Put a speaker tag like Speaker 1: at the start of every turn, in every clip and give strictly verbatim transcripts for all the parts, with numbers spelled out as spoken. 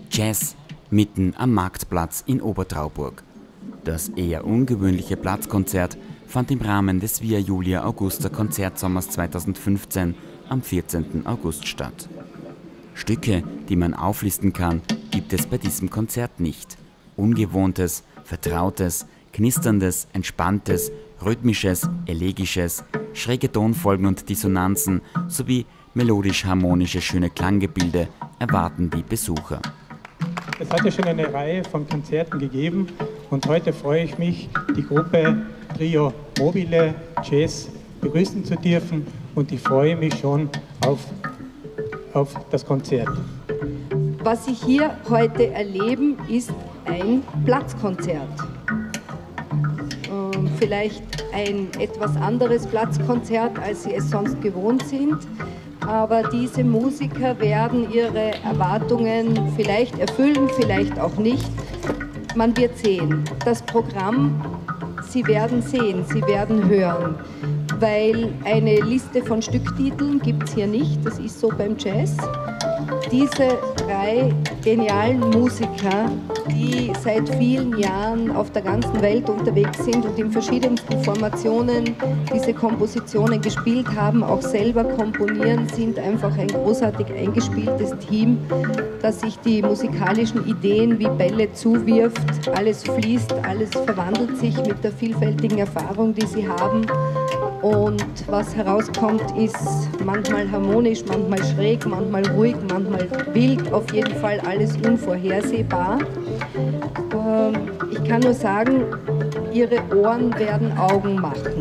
Speaker 1: Jazz mitten am Marktplatz in Obertrauburg. Das eher ungewöhnliche Platzkonzert fand im Rahmen des Via Julia Augusta Konzertsommers zweitausendfünfzehn am vierzehnten August statt. Stücke, die man auflisten kann, gibt es bei diesem Konzert nicht. Ungewohntes, Vertrautes, Knisterndes, Entspanntes, Rhythmisches, Elegisches, schräge Tonfolgen und Dissonanzen sowie melodisch-harmonische schöne Klanggebilde erwarten die Besucher.
Speaker 2: Es hat ja schon eine Reihe von Konzerten gegeben und heute freue ich mich, die Gruppe Trio Mobile Jazz begrüßen zu dürfen und ich freue mich schon auf, auf das Konzert.
Speaker 3: Was Sie hier heute erleben, ist ein Platzkonzert. Ähm, vielleicht ein etwas anderes Platzkonzert, als Sie es sonst gewohnt sind. Aber diese Musiker werden ihre Erwartungen vielleicht erfüllen, vielleicht auch nicht. Man wird sehen. Das Programm, Sie werden sehen, Sie werden hören. Weil eine Liste von Stücktiteln gibt es hier nicht, das ist so beim Jazz. Diese drei genialen Musiker, die seit vielen Jahren auf der ganzen Welt unterwegs sind und in verschiedensten Formationen diese Kompositionen gespielt haben, auch selber komponieren, sind einfach ein großartig eingespieltes Team, das sich die musikalischen Ideen wie Bälle zuwirft. Alles fließt, alles verwandelt sich mit der vielfältigen Erfahrung, die sie haben. Und was herauskommt, ist manchmal harmonisch, manchmal schräg, manchmal ruhig, manchmal wild, auf jeden Fall alles unvorhersehbar. Ich kann nur sagen, ihre Ohren werden Augen machen.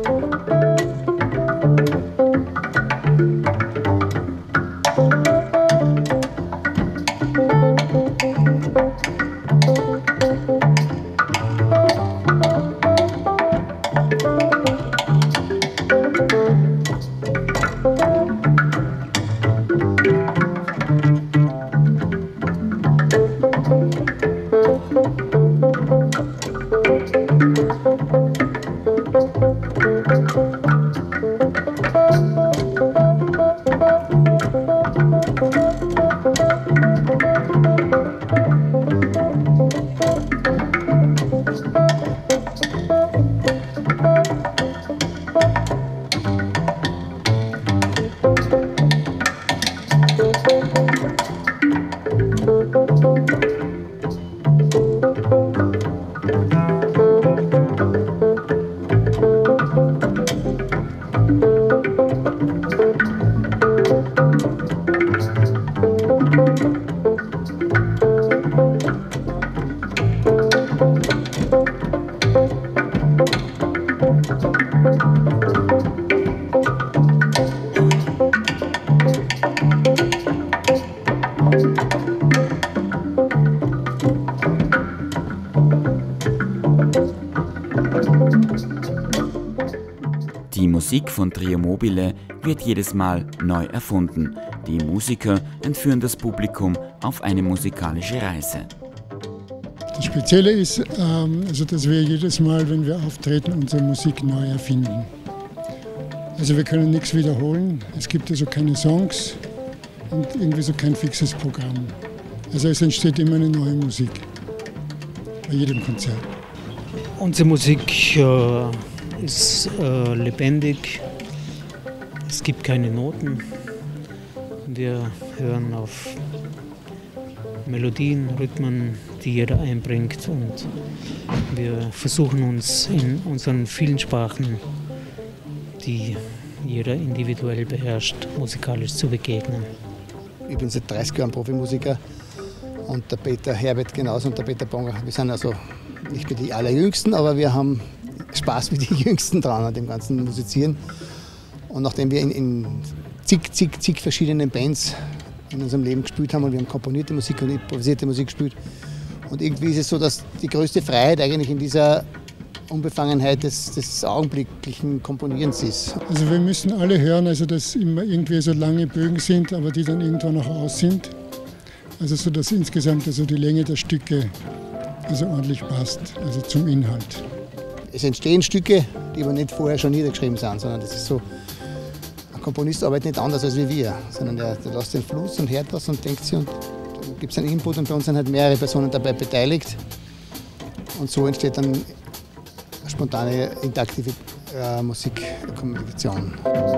Speaker 1: Die Musik von Trio Mobile wird jedes Mal neu erfunden. Die Musiker entführen das Publikum auf eine musikalische Reise.
Speaker 4: Das Spezielle ist, ähm, also dass wir jedes Mal, wenn wir auftreten, unsere Musik neu erfinden. Also wir können nichts wiederholen, es gibt also keine Songs und irgendwie so kein fixes Programm. Also es entsteht immer eine neue Musik bei jedem Konzert.
Speaker 5: Unsere Musik äh, ist äh, lebendig, es gibt keine Noten. Wir hören auf Melodien, Rhythmen, die jeder einbringt und wir versuchen uns in unseren vielen Sprachen, die jeder individuell beherrscht, musikalisch zu begegnen.
Speaker 6: Ich bin seit dreißig Jahren Profimusiker und der Peter Herbert genauso und der Peter Bonger. Wir sind also nicht mehr die Allerjüngsten, aber wir haben Spaß wie die Jüngsten dran an dem ganzen Musizieren. Und nachdem wir in, in zig, zig, zig verschiedenen Bands in unserem Leben gespielt haben und wir haben komponierte Musik und improvisierte Musik gespielt. Und irgendwie ist es so, dass die größte Freiheit eigentlich in dieser Unbefangenheit des, des augenblicklichen Komponierens ist.
Speaker 4: Also wir müssen alle hören, also dass immer irgendwie so lange Bögen sind, aber die dann irgendwann noch aus sind. Also so, dass insgesamt also die Länge der Stücke also ordentlich passt, also zum Inhalt.
Speaker 6: Es entstehen Stücke, die aber nicht vorher schon niedergeschrieben sind, sondern das ist so, ein Komponist arbeitet nicht anders als wie wir, sondern der, der lässt den Fluss und hört das und denkt sich und gibt es einen Input und bei uns sind halt mehrere Personen dabei beteiligt. Und so entsteht dann spontane, interaktive äh, Musikkommunikation.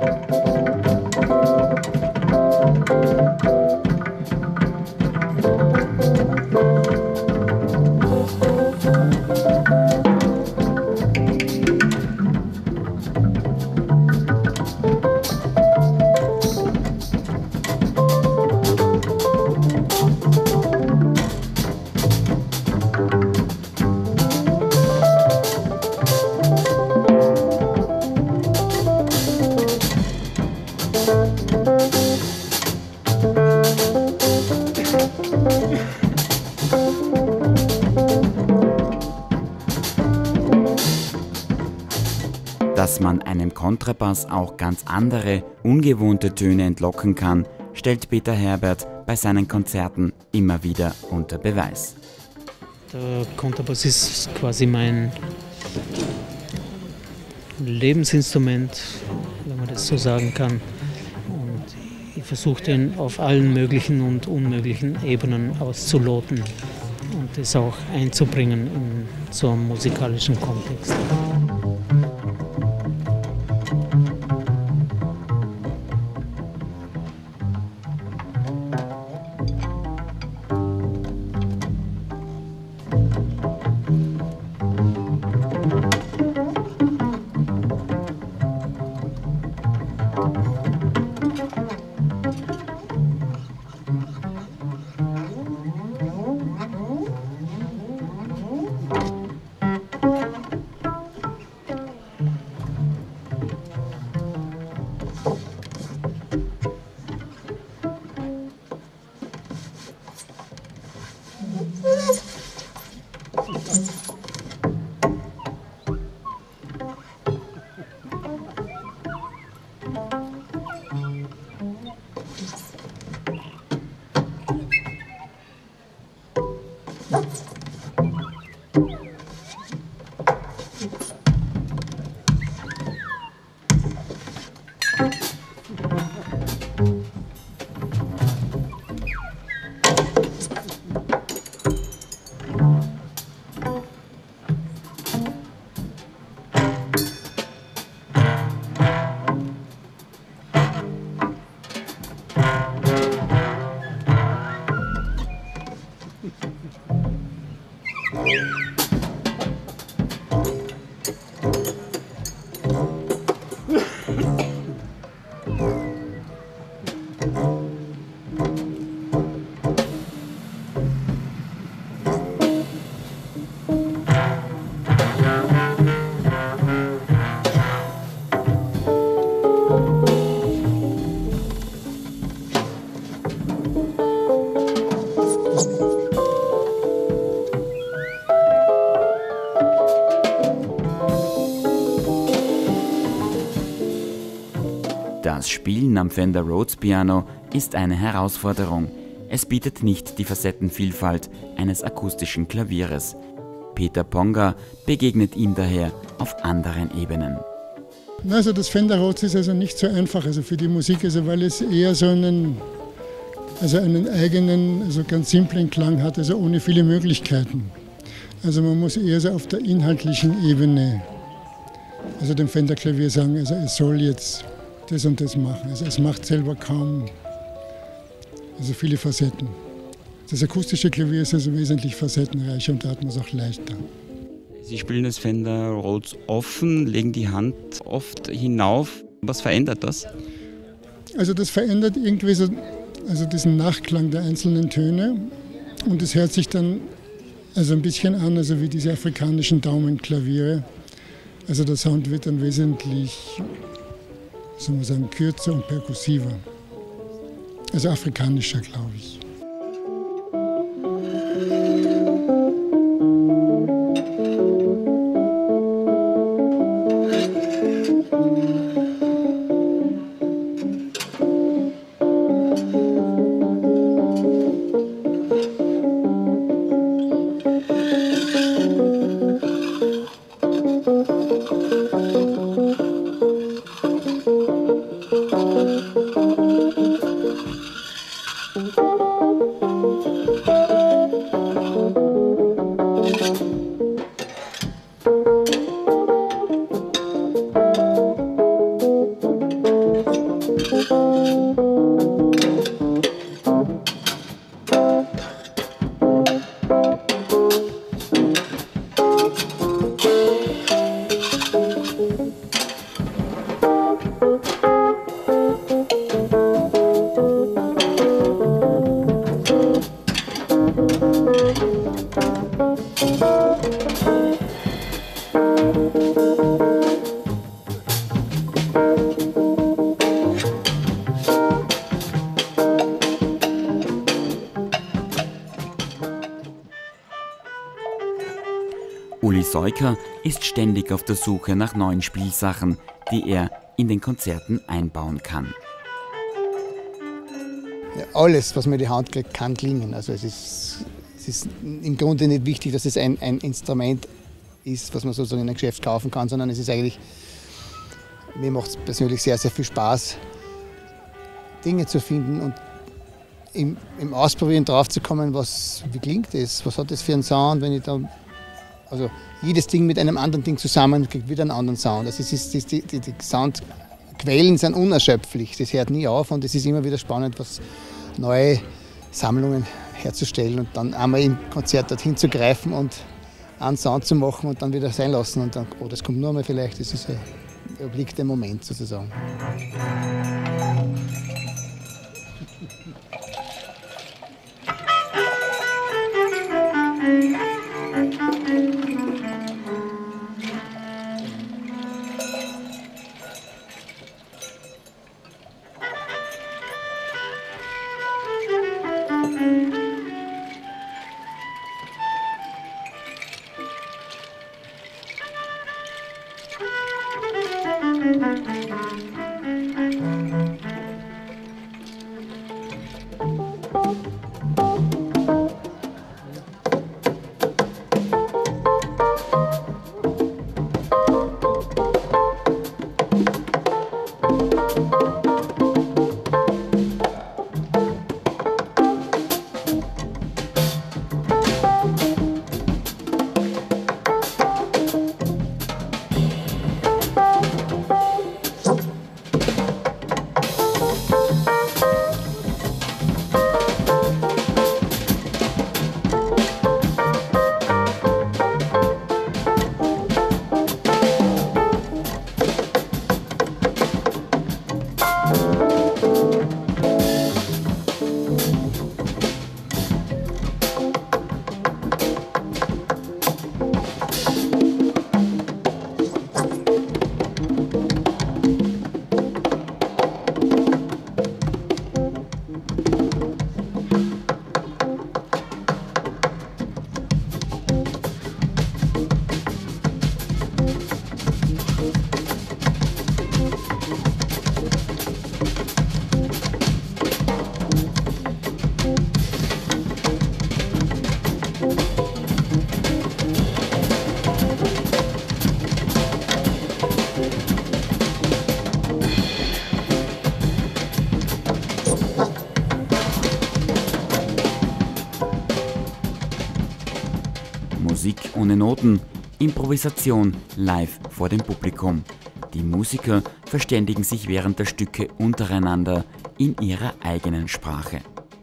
Speaker 1: Dass man einem Kontrabass auch ganz andere, ungewohnte Töne entlocken kann, stellt Peter Herbert bei seinen Konzerten immer wieder unter Beweis.
Speaker 5: Der Kontrabass ist quasi mein Lebensinstrument, wenn man das so sagen kann. Und ich versuche den auf allen möglichen und unmöglichen Ebenen auszuloten und das auch einzubringen in so einem musikalischen Kontext.
Speaker 1: Das Spielen am Fender Rhodes Piano ist eine Herausforderung. Es bietet nicht die Facettenvielfalt eines akustischen Klavieres. Peter Ponga begegnet ihm daher auf anderen Ebenen.
Speaker 4: Also das Fender Rhodes ist also nicht so einfach also für die Musik, also weil es eher so einen, also einen eigenen, also ganz simplen Klang hat, also ohne viele Möglichkeiten. Also man muss eher so auf der inhaltlichen Ebene, also dem Fender Klavier sagen, also es soll jetzt das und das machen. Also es macht selber kaum, also viele Facetten. Das akustische Klavier ist also wesentlich facettenreicher und da hat man es auch leichter.
Speaker 7: Sie spielen das Fender Rhodes offen, legen die Hand oft hinauf. Was verändert das?
Speaker 4: Also das verändert irgendwie so, also diesen Nachklang der einzelnen Töne und es hört sich dann also ein bisschen an, also wie diese afrikanischen Daumenklaviere. Also der Sound wird dann wesentlich, soll man sagen, kürzer und perkussiver. Also afrikanischer, glaube ich.
Speaker 8: Thank you.
Speaker 1: Uli Seuker ist ständig auf der Suche nach neuen Spielsachen, die er in den Konzerten einbauen kann.
Speaker 6: Ja, alles, was mir in die Hand kriegt, kann klingen. Also es ist, es ist im Grunde nicht wichtig, dass es ein, ein Instrument ist, was man sozusagen in einem Geschäft kaufen kann, sondern es ist eigentlich, mir macht es persönlich sehr, sehr viel Spaß, Dinge zu finden und im, im Ausprobieren drauf zu kommen, was, wie klingt das, was hat das für einen Sound, wenn ich da, also jedes Ding mit einem anderen Ding zusammen kriegt wieder einen anderen Sound. Also es ist, die, die, die Soundquellen sind unerschöpflich, das hört nie auf und es ist immer wieder spannend, was neue Sammlungen herzustellen und dann einmal im Konzert dorthin zu greifen und einen Sound zu machen und dann wieder sein lassen und dann, oh, das kommt nur mal vielleicht, das ist ein, obliegt der Moment sozusagen.
Speaker 1: Musik ohne Noten, Improvisation live vor dem Publikum. Die Musiker verständigen sich während der Stücke untereinander in ihrer eigenen Sprache.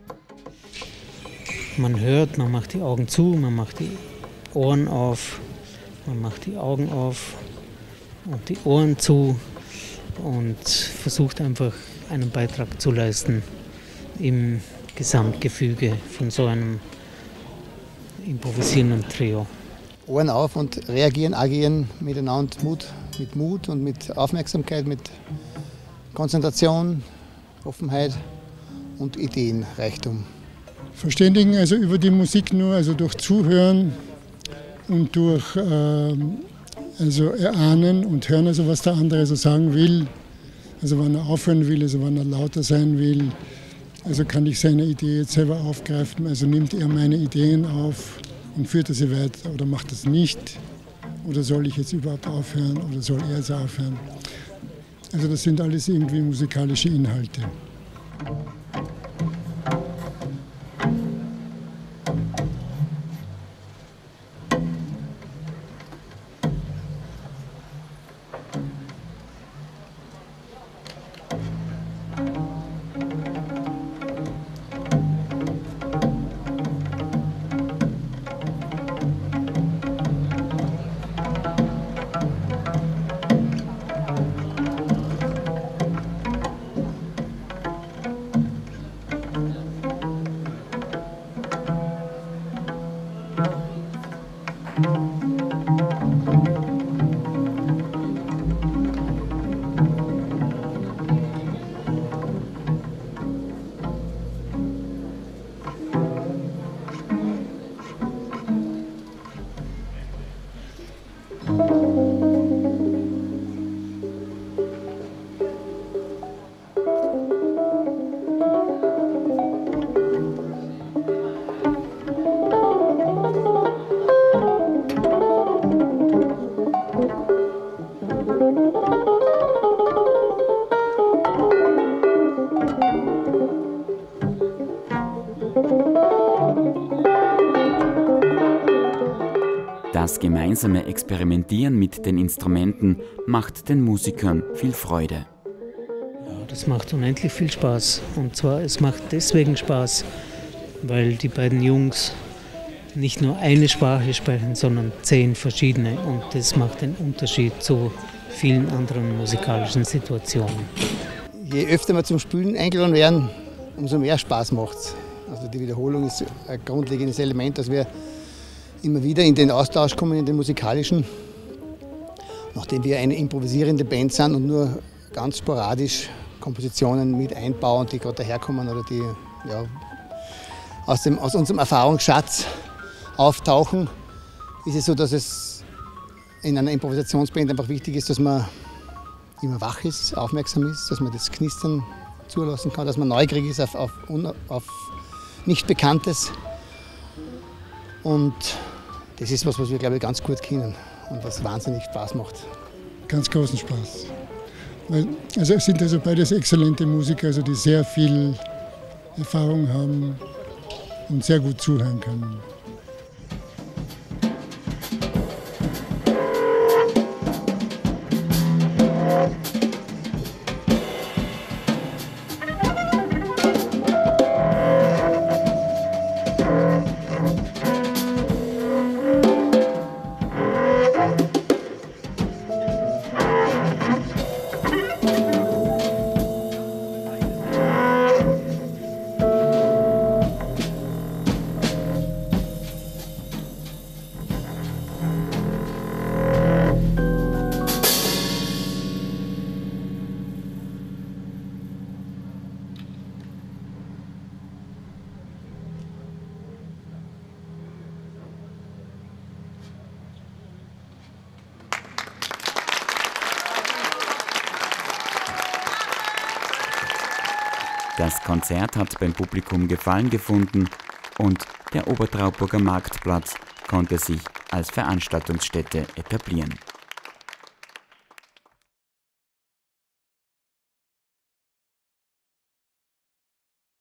Speaker 5: Man hört, man macht die Augen zu, man macht die Ohren auf, man macht die Augen auf und die Ohren zu und versucht einfach einen Beitrag zu leisten im Gesamtgefüge von so einem improvisierenden Trio.
Speaker 6: Ohren auf und reagieren, agieren miteinander, Mut, mit Mut und mit Aufmerksamkeit, mit Konzentration, Offenheit und Ideenreichtum.
Speaker 4: Verständigen also über die Musik nur, also durch Zuhören und durch äh, also erahnen und hören, also was der andere so sagen will, also wann er aufhören will, also wann er lauter sein will. Also kann ich seine Idee jetzt selber aufgreifen, also nimmt er meine Ideen auf und führt er sie weiter oder macht das nicht? Oder soll ich jetzt überhaupt aufhören oder soll er jetzt aufhören? Also das sind alles irgendwie musikalische Inhalte.
Speaker 1: Das gemeinsame Experimentieren mit den Instrumenten macht den Musikern viel Freude.
Speaker 5: Ja, das macht unendlich viel Spaß. Und zwar, es macht deswegen Spaß, weil die beiden Jungs nicht nur eine Sprache sprechen, sondern zehn verschiedene. Und das macht den Unterschied zu vielen anderen musikalischen Situationen.
Speaker 6: Je öfter wir zum Spielen eingeladen werden, umso mehr Spaß macht es. Also die Wiederholung ist ein grundlegendes Element, dass wir immer wieder in den Austausch kommen, in den musikalischen. Nachdem wir eine improvisierende Band sind und nur ganz sporadisch Kompositionen mit einbauen, die gerade daherkommen oder die ja, aus, dem, aus unserem Erfahrungsschatz auftauchen, ist es so, dass es in einer Improvisationsband einfach wichtig ist, dass man immer wach ist, aufmerksam ist, dass man das Knistern zulassen kann, dass man neugierig ist auf, auf, auf Nicht-Bekanntes. Und das ist was, was wir, glaube ich, ganz gut kennen und was wahnsinnig Spaß macht.
Speaker 4: Ganz großen Spaß. Weil, also es sind also beides exzellente Musiker, also die sehr viel Erfahrung haben und sehr gut zuhören können.
Speaker 1: Das Konzert hat beim Publikum Gefallen gefunden und der Obertrauburger Marktplatz konnte sich als Veranstaltungsstätte etablieren.